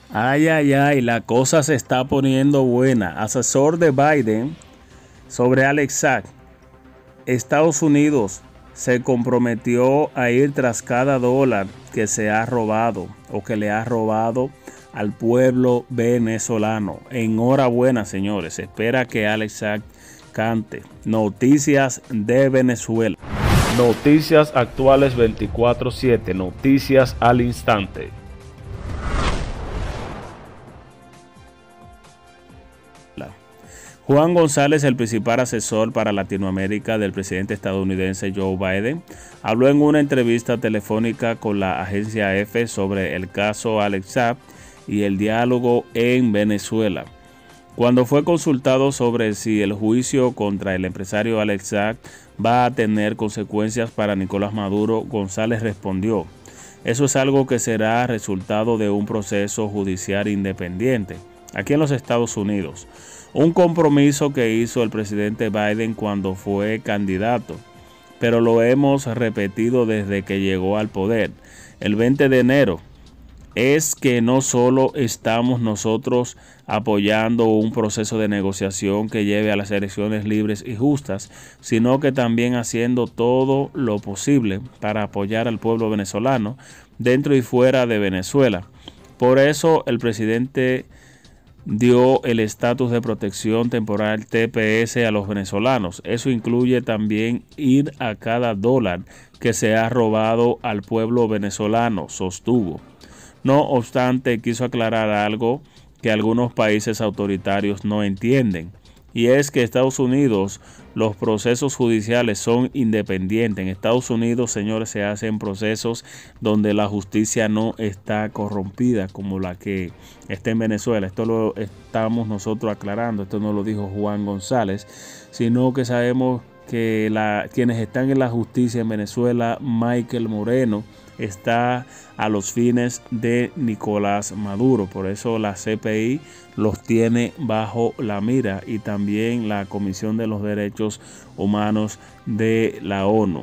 Ay, ay, ay, la cosa se está poniendo buena. Asesor de Biden sobre Alex Sack. Estados Unidos se comprometió a ir tras cada dólar que se ha robado o que le ha robado al pueblo venezolano. Enhorabuena, señores. Se espera que Alex Sack cante. Noticias de Venezuela. Noticias actuales 24/7. Noticias al instante. Juan González, el principal asesor para Latinoamérica del presidente estadounidense Joe Biden, habló en una entrevista telefónica con la agencia EFE sobre el caso Alex Saab y el diálogo en Venezuela. Cuando fue consultado sobre si el juicio contra el empresario Alex Saab va a tener consecuencias para Nicolás Maduro, González respondió: "Eso es algo que será resultado de un proceso judicial independiente aquí en los Estados Unidos. Un compromiso que hizo el presidente Biden cuando fue candidato, pero lo hemos repetido desde que llegó al poder el 20 de enero. Es que no solo estamos nosotros apoyando un proceso de negociación que lleve a las elecciones libres y justas, sino que también haciendo todo lo posible para apoyar al pueblo venezolano dentro y fuera de Venezuela. Por eso el presidente dio el estatus de protección temporal TPS a los venezolanos. Eso incluye también ir a cada dólar que se ha robado al pueblo venezolano", sostuvo. No obstante, quiso aclarar algo que algunos países autoritarios no entienden, y es que Estados Unidos, los procesos judiciales son independientes. En Estados Unidos, señores, se hacen procesos donde la justicia no está corrompida como la que está en Venezuela. Esto lo estamos nosotros aclarando, esto no lo dijo Juan González, sino que sabemos que quienes están en la justicia en Venezuela, Michael Moreno, está a los fines de Nicolás Maduro. Por eso la CPI los tiene bajo la mira, y también la Comisión de los Derechos Humanos de la ONU.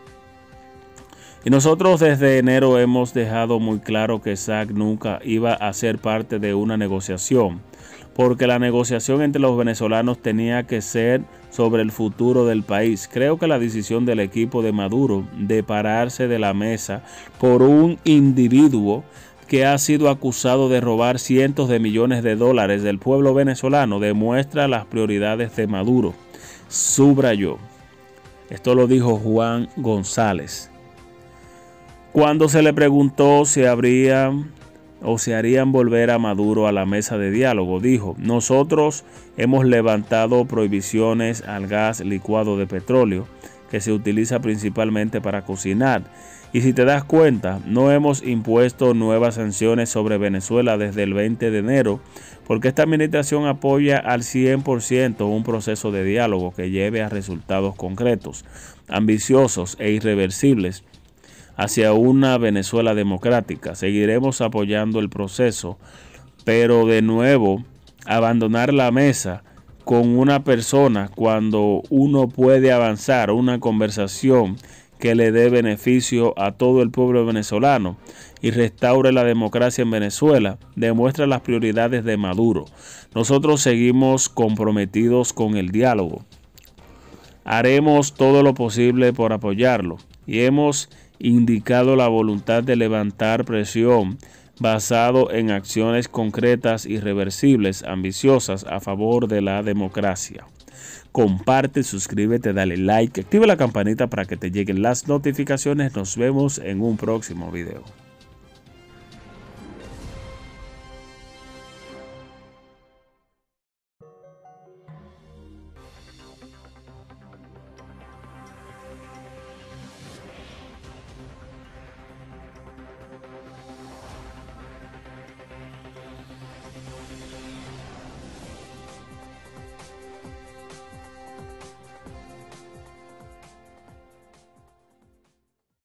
Y nosotros desde enero hemos dejado muy claro que Sack nunca iba a ser parte de una negociación, porque la negociación entre los venezolanos tenía que ser sobre el futuro del país. Creo que la decisión del equipo de Maduro de pararse de la mesa por un individuo que ha sido acusado de robar cientos de millones de dólares del pueblo venezolano demuestra las prioridades de Maduro, subrayó. Esto lo dijo Juan González. Cuando se le preguntó si se harían volver a Maduro a la mesa de diálogo, dijo: "Nosotros hemos levantado prohibiciones al gas licuado de petróleo, que se utiliza principalmente para cocinar. Y si te das cuenta, no hemos impuesto nuevas sanciones sobre Venezuela desde el 20 de enero, porque esta administración apoya al 100% un proceso de diálogo que lleve a resultados concretos, ambiciosos e irreversibles hacia una Venezuela democrática. Seguiremos apoyando el proceso, pero de nuevo, abandonar la mesa con una persona cuando uno puede avanzar una conversación que le dé beneficio a todo el pueblo venezolano y restaure la democracia en Venezuela, demuestra las prioridades de Maduro. Nosotros seguimos comprometidos con el diálogo. Haremos todo lo posible por apoyarlo y hemos indicado la voluntad de levantar presión basado en acciones concretas, irreversibles, ambiciosas a favor de la democracia". Comparte, suscríbete, dale like, activa la campanita para que te lleguen las notificaciones. Nos vemos en un próximo video.